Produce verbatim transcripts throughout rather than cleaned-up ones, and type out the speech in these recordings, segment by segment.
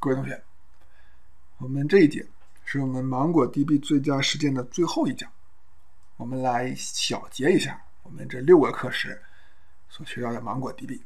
各位同学，我们这一节是我们芒果 D B 最佳实践的最后一讲，我们来小结一下我们这六个课时所学到的芒果 D B。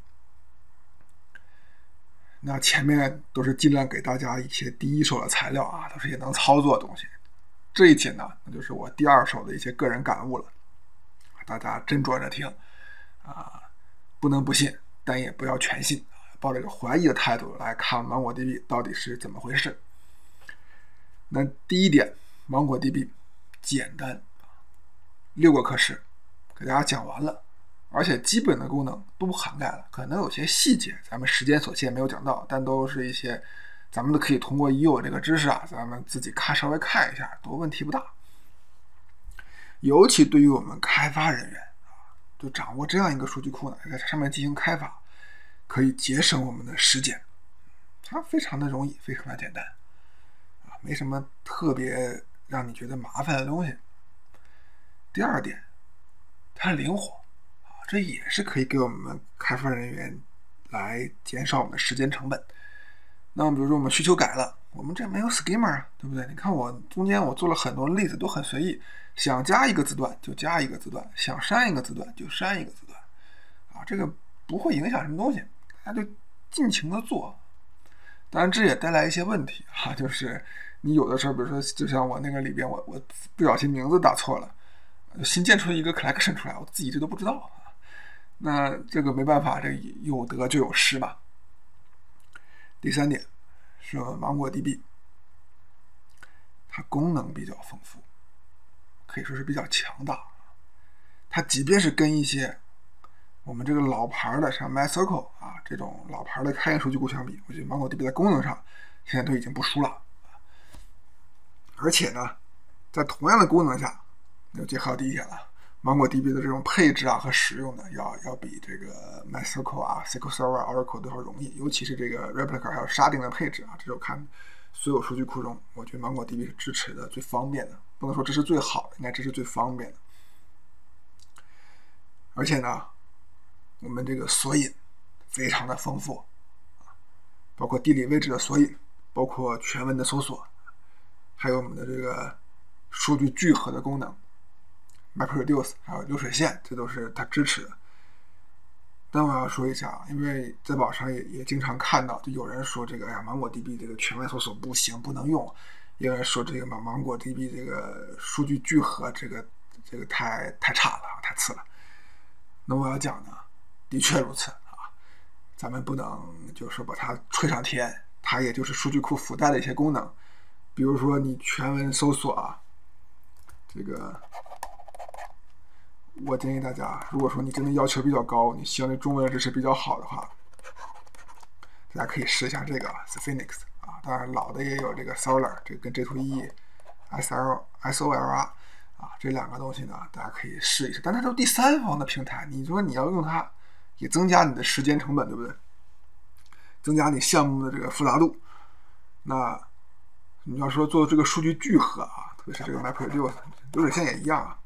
那前面都是尽量给大家一些第一手的材料啊，都是一些能操作的东西。这一节呢，那就是我第二手的一些个人感悟了，大家斟酌着听啊，不能不信，但也不要全信，抱着一个怀疑的态度来看芒果 D B 到底是怎么回事。那第一点，芒果 D B 简单，六个课时给大家讲完了，而且基本的功能都涵盖了，可能有些细节咱们时间所限没有讲到，但都是一些咱们都可以通过已有这个知识啊，咱们自己看稍微看一下，都问题不大。尤其对于我们开发人员啊，就掌握这样一个数据库呢，在上面进行开发，可以节省我们的时间，它非常的容易，非常的简单啊，没什么特别让你觉得麻烦的东西。第二点，它灵活啊，这也是可以给我们开发人员来减少我们的时间成本。那么比如说我们需求改了，我们这没有 schema 啊，对不对？你看我中间我做了很多例子，都很随意，想加一个字段就加一个字段，想删一个字段就删一个字段啊，这个不会影响什么东西，大家就尽情的做。当然这也带来一些问题啊，就是你有的时候比如说就像我那个里边我我不小心名字打错了，新建出一个 collection 出来，我自己这都不知道啊。那这个没办法，这有得就有失嘛。第三点是芒果 D B， 它功能比较丰富，可以说是比较强大。它即便是跟一些我们这个老牌的像 MySQL 啊这种老牌的开源数据库相比，我觉得芒果 D B 在功能上现在都已经不输了。而且呢，在同样的功能下，就结合到第一点了，芒果 D B 的这种配置啊和使用呢，要要比这个 MySQL 啊、S Q L Server、Oracle 都要容易，尤其是这个 Replica 还有沙丁的配置啊，这就看所有数据库中，我觉得芒果 D B 是支持的最方便的，不能说这是最好的，应该这是最方便的。而且呢，我们这个索引非常的丰富，包括地理位置的索引，包括全文的搜索，还有我们的这个数据聚合的功能。MapReduce 还有流水线，这都是它支持的。但我要说一下，因为在网上也也经常看到，就有人说这个哎呀，芒果 D B 这个全文搜索不行，不能用；也有人说这个芒芒果 D B 这个数据聚合这个这个太太差了，太次了。那我要讲呢，的确如此啊，咱们不能就是说把它吹上天，它也就是数据库附带的一些功能，比如说你全文搜索啊，这个。我建议大家，如果说你真的要求比较高，你希望这中文支持比较好的话，大家可以试一下这个 Sphinx 啊，当然老的也有这个 Solar， 这个跟 J 二 E S L S O L R 啊，这两个东西呢，大家可以试一试。但它都第三方的平台，你说你要用它，也增加你的时间成本，对不对？增加你项目的这个复杂度。那你要说做这个数据聚合啊，特别是这个 MapReduce， 流水线也一样啊。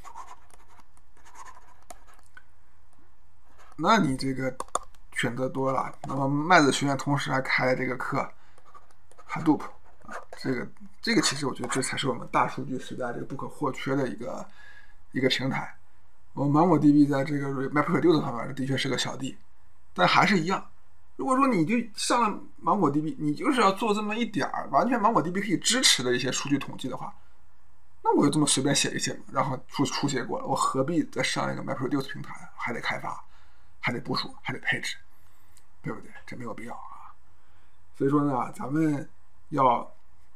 那你这个选择多了，那么麦子学院同时还开了这个课 Hadoop 啊，这个这个其实我觉得这才是我们大数据时代这个不可或缺的一个一个平台。我们芒果 D B 在这个 MapReduce 方面的确是个小弟，但还是一样。如果说你就上了芒果 D B， 你就是要做这么一点儿完全芒果 D B 可以支持的一些数据统计的话，那我就这么随便写一写，然后出出写过了，我何必再上一个 MapReduce 平台，还得开发？还得部署，还得配置，对不对？这没有必要啊。所以说呢，咱们要，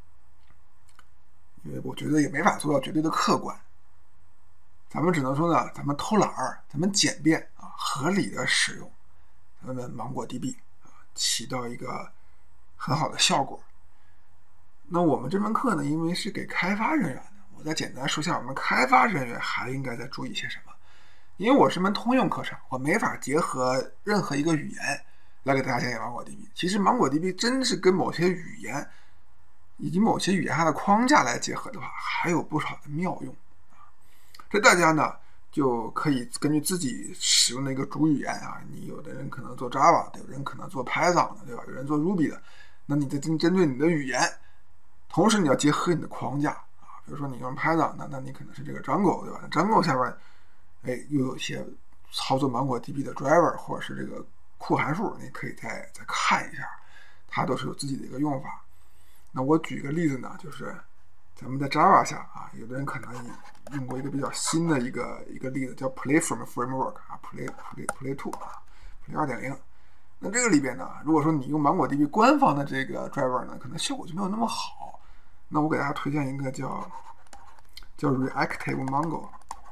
因为我觉得也没法做到绝对的客观，咱们只能说呢，咱们偷懒儿，咱们简便啊，合理的使用咱们芒果 D B 啊，起到一个很好的效果。那我们这门课呢，因为是给开发人员的，我再简单说一下我们开发人员还应该再注意些什么。因为我是门通用课程，我没法结合任何一个语言来给大家讲讲芒果 D B。其实芒果 D B 真是跟某些语言以及某些语言下的框架来结合的话，还有不少的妙用啊。这大家呢就可以根据自己使用的一个主语言啊，你有的人可能做 Java， 有人可能做 Python 的，对吧？有人做 Ruby 的， 那你再针针对你的语言，同时你要结合你的框架啊，比如说你用 Python， 那那你可能是这个 Django， 对吧？那 Django 下边，哎，又有一些操作芒果 D B 的 driver 或者是这个库函数，你可以再再看一下，它都是有自己的一个用法。那我举一个例子呢，就是咱们在 Java 下啊，有的人可能用过一个比较新的一个一个例子，叫 Playframe Framework 啊 ，Play Play Play Two 啊 ，Play 二点零。那这个里边呢，如果说你用芒果 D B 官方的这个 driver 呢，可能效果就没有那么好。那我给大家推荐一个叫叫 Reactive Mongo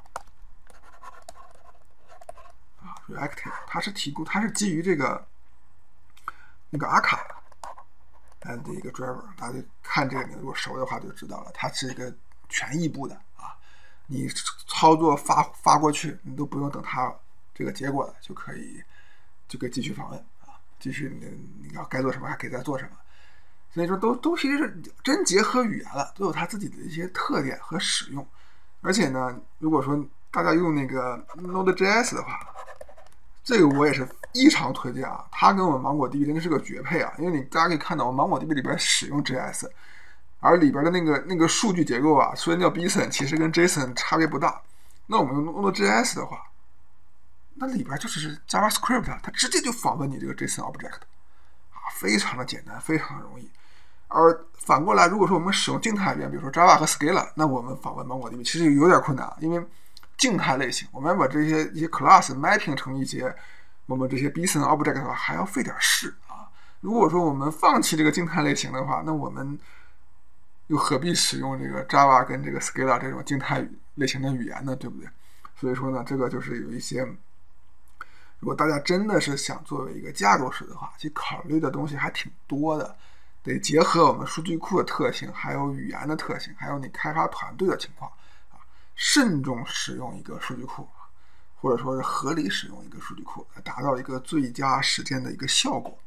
啊 ，Reactive， 它是提供，它是基于这个那个阿卡的一个 driver， 大家看这个，你如果熟的话就知道了，它是一个全异步的啊，你操作发发过去，你都不用等它这个结果了，就可以就可以继续访问啊，继续你你要该做什么还可以再做什么，所以说都都其实是真结合语言了，都有它自己的一些特点和使用。而且呢，如果说大家用那个 Node.js 的话，这个我也是异常推荐啊，它跟我们芒果 D B 真的是个绝配啊！因为你大家可以看到，我芒果 D B 里边使用 J S， 而里边的那个那个数据结构啊，虽然叫 Bison， 其实跟 JSON 差别不大。那我们用 Node.js 的话，那里边就是 JavaScript， 它直接就访问你这个 JSON object 啊，非常的简单，非常的容易。而反过来，如果说我们使用静态语言，比如说 Java 和 Scala， 那我们访问芒果 D B 其实有点困难，因为静态类型，我们把这些一些 class mapping 成一些我们这些 Bison object 的话，还要费点事啊。如果说我们放弃这个静态类型的话，那我们又何必使用这个 Java 跟这个 Scala 这种静态类型的语言呢？对不对？所以说呢，这个就是有一些，如果大家真的是想作为一个架构师的话，其实考虑的东西还挺多的，得结合我们数据库的特性，还有语言的特性，还有你开发团队的情况。慎重使用一个数据库，或者说是合理使用一个数据库，来达到一个最佳实践的一个效果。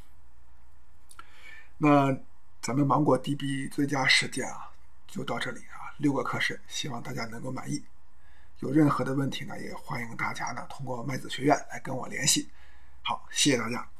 那咱们芒果 D B 最佳实践啊，就到这里啊，六个课时，希望大家能够满意。有任何的问题呢，也欢迎大家呢通过麦子学院来跟我联系。好，谢谢大家。